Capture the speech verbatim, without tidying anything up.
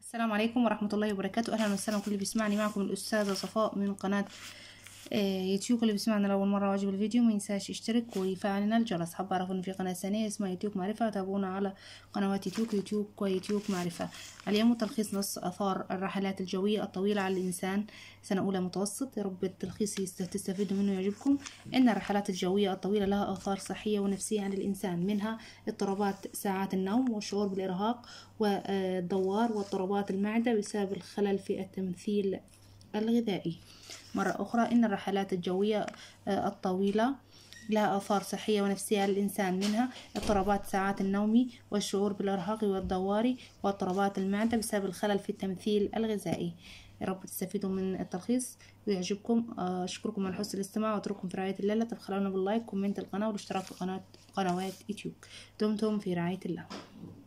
السلام عليكم ورحمة الله وبركاته. أهلا وسهلا كل اللي بيسمعني، معكم الأستاذة صفاء من قناة يوتيوب. اللي بيسمعنا لأول مرة واجب الفيديو ما ينساش يشترك ويفعل الجرس. حابة أعرف إن في قناة ثانية اسمها يوتيوب معرفة، تابعونا على قنوات يوتيوب يوتيوب ويوتيوب معرفة. اليوم تلخيص نص آثار الرحلات الجوية الطويلة على الإنسان سنة أولى متوسط. يا رب التلخيص تستفيدوا منه ويعجبكم. إن الرحلات الجوية الطويلة لها آثار صحية ونفسية على الإنسان، منها اضطرابات ساعات النوم والشعور بالإرهاق والدوار واضطرابات المعدة بسبب الخلل في التمثيل الغذائي. مرة أخرى، إن الرحلات الجوية الطويلة لها آثار صحية ونفسية على الإنسان، منها اضطرابات ساعات النوم والشعور بالإرهاق والدوار واضطرابات المعدة بسبب الخلل في التمثيل الغذائي. يا رب تستفيدوا من التلخيص ويعجبكم. أشكركم على حسن الاستماع وأترككم في رعاية الله. لا تبخلونا باللايك كومنت القناة والاشتراك في قناة قنوات يوتيوب. دمتم في رعاية الله.